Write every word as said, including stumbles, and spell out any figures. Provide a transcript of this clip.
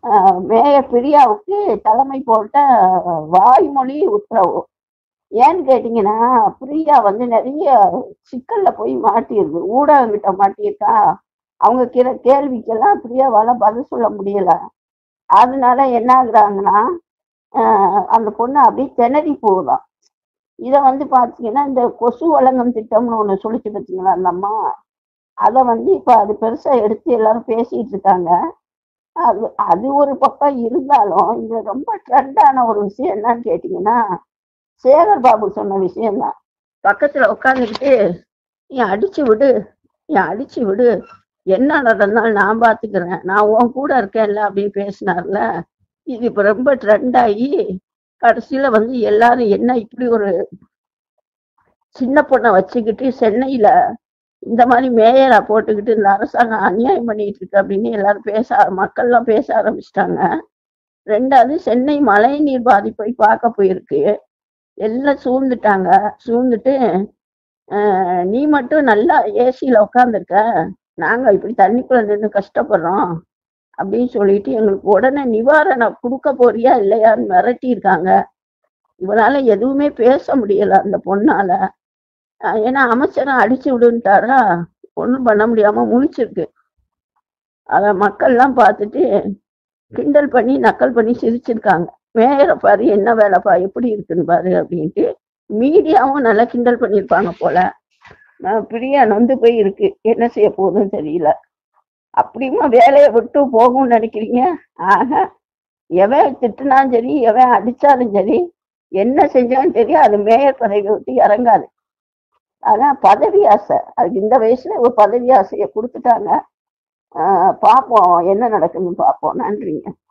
Mayor பிரியாவுக்கு தலைமை போட்ட வாய்மொழி உத்தரவு. ஏன்னு கேட்டீங்கன்னா, பிரியா வந்து நிறைய சிக்கல்ல போய் மாட்டிருது, ஊடகங்கிட்ட மாட்டியிருக்கா. அவங்க கிற கேள்விக்கெல்லாம் பிரியாவால பதில் சொல்ல முடியல. அதனால என்ன ஆகுறாங்கன்னா, அந்த பொண்ணு அப்படியே திணறி போகுதாம். இதை வந்து பார்த்தீங்கன்னா, இந்த கொசு வழங்கும் திட்டம்னு ஒன்று சொல்லிச்சு பார்த்தீங்களா அந்த அம்மா, அதை வந்து இப்போ அது பெருசாக எடுத்து எல்லாரும் பேசிட்டு இருக்காங்க. அது அது ஒரு பக்கம் இருந்தாலும், இது ரொம்ப ட்ரெண்டான ஒரு விஷயம் என்னன்னு கேட்டிங்கன்னா, சேகர் பாபு சொன்ன விஷயம்தான். பக்கத்தில் உட்காந்துக்கிட்டு நீ அடிச்சு விடு, நீ அடிச்சு விடு, என்ன நடந்தாலும் நான் பார்த்துக்கிறேன், நான் உன் கூட இருக்கேன்ல அப்படின்னு பேசினார்ல. இது இப்போ ரொம்ப ட்ரெண்ட் ஆகி கடைசியில் வந்து எல்லாரும் என்ன இப்படி ஒரு சின்ன பொண்ணை வச்சுக்கிட்டு சென்னையில் இந்த மாதிரி மேயரா போட்டுக்கிட்டு இந்த அரசாங்கம் அநியாயம் பண்ணிட்டு இருக்கு அப்படின்னு எல்லாரும் பேச மக்கள்லாம் பேச ஆரம்பிச்சிட்டாங்க. ரெண்டாவது, சென்னை மழை நீர் பாதிப்பை பார்க்க போயிருக்கு, எல்லாம் சூழ்ந்துட்டாங்க. சூழ்ந்துட்டு நீ மட்டும் நல்லா ஏசியில உட்காந்துருக்க, நாங்க இப்படி தண்ணிக்குள்ள நின்று கஷ்டப்படுறோம் அப்படின்னு சொல்லிட்டு எங்களுக்கு உடனே நிவாரணம் கொடுக்க போறியா இல்லையான்னு மிரட்டி இருக்காங்க. இவனால எதுவுமே பேச முடியல அந்த பொண்ணால. ஏன்னா அமைச்சரும் அடிச்சு விடுன்ட்டாரா, ஒன்றும் பண்ண முடியாம முழிச்சிருக்கு. அத மக்கள்லாம் பார்த்துட்டு கிண்டல் பண்ணி நக்கல் பண்ணி சிரிச்சிருக்காங்க. மேயரை பாரு என்ன வேலைப்பா, எப்படி இருக்குன்னு பாரு அப்படின்ட்டு. மீடியாவும் நல்லா கிண்டல் பண்ணியிருப்பாங்க போல. பிரியா நொந்து போய் இருக்கு, என்ன செய்ய போகுதுன்னு தெரியல. அப்படியுமா வேலையை விட்டு போகும்னு நினைக்கிறீங்க? ஆக, எவன் திட்டுனாலும் சரி, எவன் அடிச்சாலும் சரி, என்ன செஞ்சாலும் தெரியும், அது மேயர் பதவி விட்டு இறங்காது. அதான் பதவி ஆசை. அதுக்கு இந்த வயசுல ஒரு பதவி ஆசையை கொடுத்துட்டாங்க. ஆஹ் பார்ப்போம் என்ன நடக்குதுன்னு பார்ப்போம். நன்றிங்க.